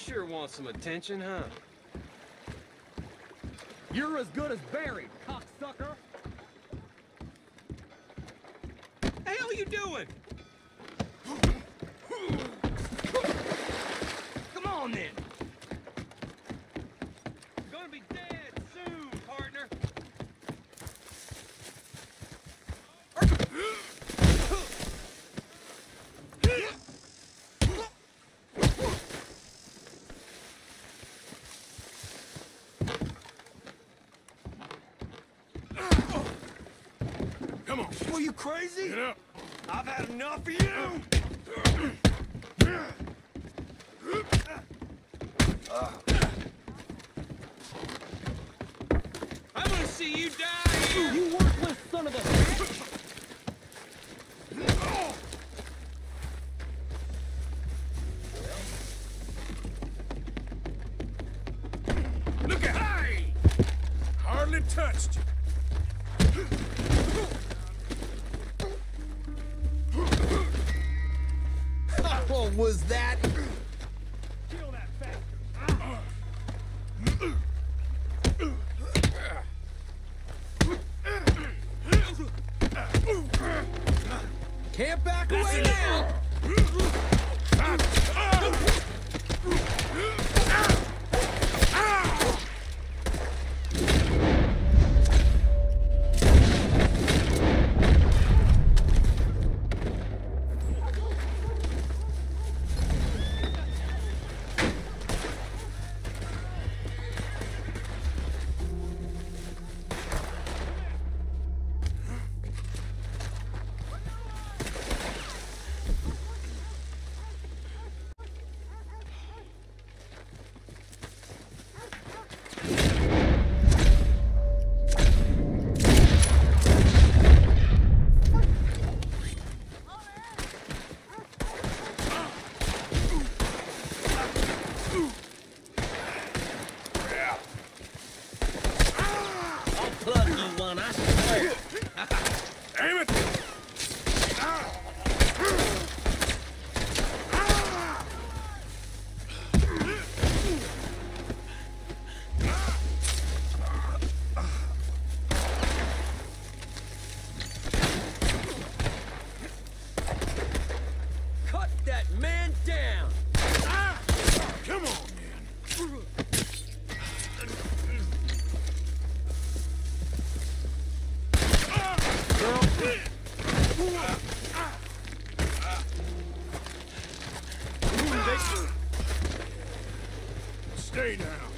sure want some attention, huh? You're as good as buried, cocksucker! Hey, hell you doing? Come on, then! You're gonna be dead soon, partner! Come on. Are you crazy? Get up. I've had enough of you! I'm gonna see you die here! You worthless son of a bitch! Look at hey! Hardly touched you. What was that? Kill that bastard. Can't back away now! Plug you one, I swear. Aim it! Cut that man down! Come on, man. Stay down.